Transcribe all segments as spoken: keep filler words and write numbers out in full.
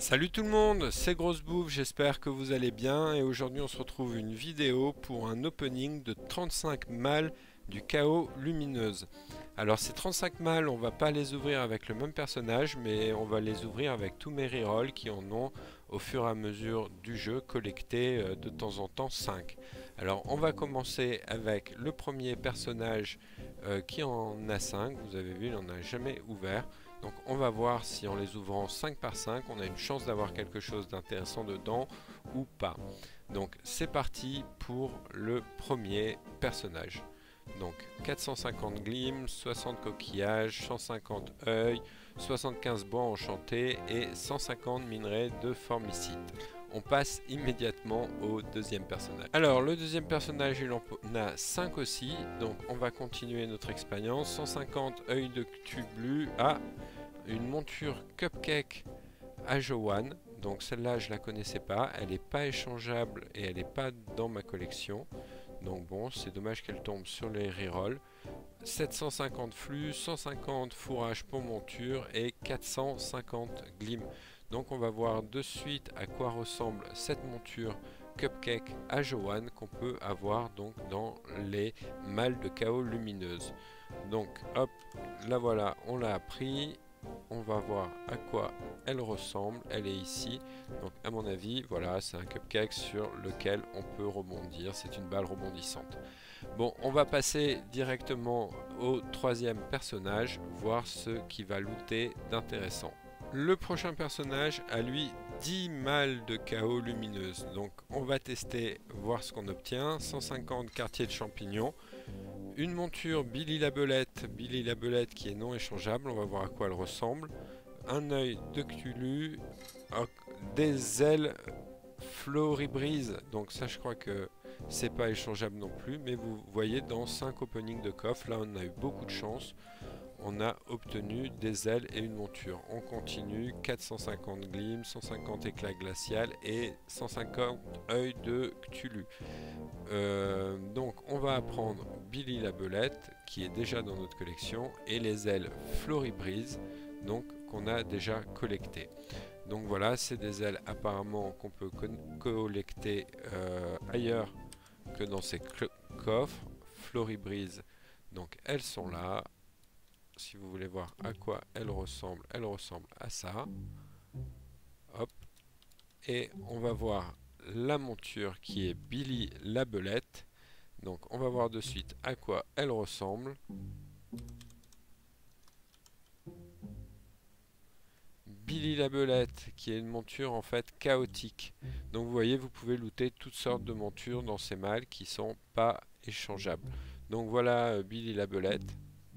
Salut tout le monde, c'est Grosse Bouffe, j'espère que vous allez bien et aujourd'hui on se retrouve une vidéo pour un opening de trente-cinq mâles du chaos lumineuse. Alors ces trente-cinq mâles, on va pas les ouvrir avec le même personnage mais on va les ouvrir avec tous mes rerolls qui en ont au fur et à mesure du jeu collecté euh, de temps en temps cinq. Alors on va commencer avec le premier personnage euh, qui en a cinq, vous avez vu il n'en a jamais ouvert. Donc on va voir si en les ouvrant cinq par cinq, on a une chance d'avoir quelque chose d'intéressant dedans ou pas. Donc c'est parti pour le premier personnage. Donc quatre cent cinquante glimes, soixante coquillages, cent cinquante œils, soixante-quinze bois enchantés et cent cinquante minerais de formicite. On passe immédiatement au deuxième personnage. Alors le deuxième personnage il en a cinq aussi, donc on va continuer notre expérience. cent cinquante œils de Cthulhu à une monture Cupcake à Joanne. Donc celle-là je la connaissais pas, elle n'est pas échangeable et elle n'est pas dans ma collection. Donc bon, c'est dommage qu'elle tombe sur les rerolls. sept cent cinquante flux, cent cinquante fourrages pour monture et quatre cent cinquante glimes. Donc on va voir de suite à quoi ressemble cette monture Cupcake à Joanne qu'on peut avoir donc dans les mâles de chaos lumineuse. Donc hop, la voilà, on l'a appris. On va voir à quoi elle ressemble. Elle est ici. Donc à mon avis, voilà, c'est un cupcake sur lequel on peut rebondir. C'est une balle rebondissante. Bon, on va passer directement au troisième personnage, voir ce qui va looter d'intéressant. Le prochain personnage a lui dix mâles de chaos lumineuse. Donc on va tester, voir ce qu'on obtient. cent cinquante quartiers de champignons. Une monture Billy la Belette, Billy la Belette qui est non échangeable, on va voir à quoi elle ressemble. Un œil de Cthulhu, des ailes Floribrise, donc ça je crois que c'est pas échangeable non plus, mais vous voyez dans cinq openings de coffre, là on a eu beaucoup de chance. On a obtenu des ailes et une monture. On continue, quatre cent cinquante glimes, cent cinquante éclats glacial et cent cinquante œils de Cthulhu. Euh, donc on va apprendre Billy la Belette qui est déjà dans notre collection et les ailes Floribrise donc qu'on a déjà collectées. Donc voilà, c'est des ailes apparemment qu'on peut collecter euh, ailleurs que dans ces coffres. Floribrise, donc elles sont là. Si vous voulez voir à quoi elles ressemblent, elles ressemblent à ça. Hop. Et on va voir la monture qui est Billy la Belette. Donc on va voir de suite à quoi elle ressemble. Billy la Belette qui est une monture en fait chaotique. Donc vous voyez, vous pouvez looter toutes sortes de montures dans ces mâles qui sont pas échangeables. Donc voilà euh, Billy la Belette.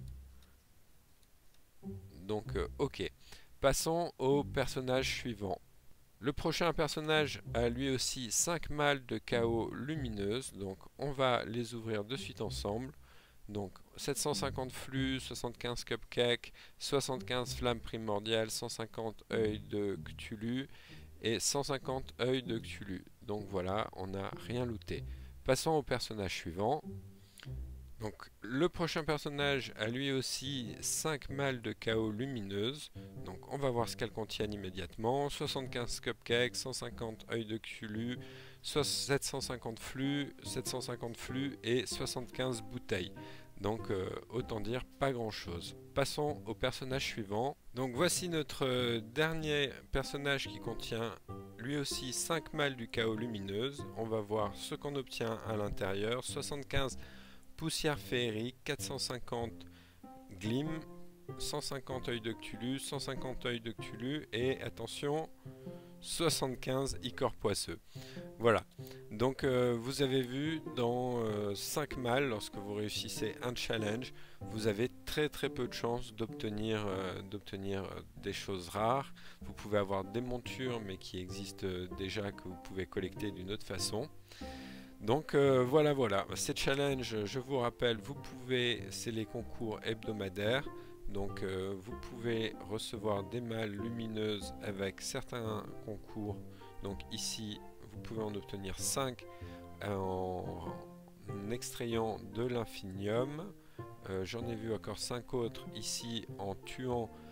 Donc euh, ok. Passons au personnage suivant. Le prochain personnage a lui aussi cinq mâles de chaos lumineuse, donc on va les ouvrir de suite ensemble. Donc sept cent cinquante flux, soixante-quinze cupcakes, soixante-quinze flammes primordiales, cent cinquante œils de Cthulhu et cent cinquante œils de Cthulhu. Donc voilà, on n'a rien looté. Passons au personnage suivant. Donc le prochain personnage a lui aussi cinq mâles de chaos lumineuse. Donc on va voir ce qu'elles contiennent immédiatement. soixante-quinze cupcakes, cent cinquante œils de Cthulhu, sept cent cinquante flux, sept cent cinquante flux et soixante-quinze bouteilles. Donc euh, autant dire pas grand chose. Passons au personnage suivant. Donc voici notre euh, dernier personnage qui contient lui aussi cinq mâles du chaos lumineuse. On va voir ce qu'on obtient à l'intérieur. soixante-quinze poussière féerique, quatre cent cinquante glimes, cent cinquante œils de Cthulhu, cent cinquante œils de Cthulhu et attention, soixante-quinze icors poisseux. Voilà, donc euh, vous avez vu dans euh, cinq mâles, lorsque vous réussissez un challenge, vous avez très très peu de chances d'obtenir euh, d'obtenir euh, des choses rares. Vous pouvez avoir des montures mais qui existent euh, déjà, que vous pouvez collecter d'une autre façon. Donc euh, voilà, voilà, ces challenges, je vous rappelle, vous pouvez, c'est les concours hebdomadaires, donc euh, vous pouvez recevoir des mâles lumineuses avec certains concours. Donc ici, vous pouvez en obtenir cinq en, en extrayant de l'infinium. Euh, J'en ai vu encore cinq autres ici en tuant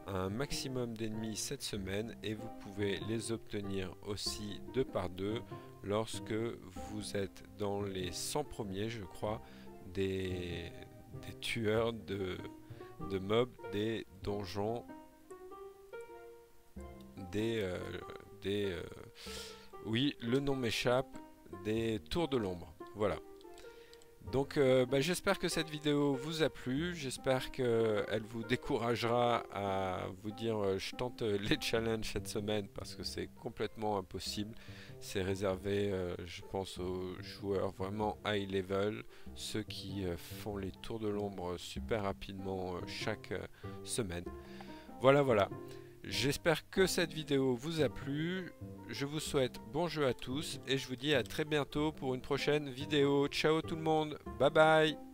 un maximum d'ennemis cette semaine et vous pouvez les obtenir aussi deux par deux lorsque vous êtes dans les cent premiers, je crois, des, des tueurs de, de mobs, des donjons, des... Euh, des euh, oui, le nom m'échappe, des tours de l'ombre. Voilà. Donc euh, bah, j'espère que cette vidéo vous a plu, j'espère qu'elle vous découragera à vous dire euh, je tente euh, les challenges cette semaine parce que c'est complètement impossible. C'est réservé euh, je pense aux joueurs vraiment high level, ceux qui euh, font les tours de l'ombre super rapidement euh, chaque euh, semaine. Voilà voilà. J'espère que cette vidéo vous a plu, je vous souhaite bon jeu à tous et je vous dis à très bientôt pour une prochaine vidéo. Ciao tout le monde, bye bye.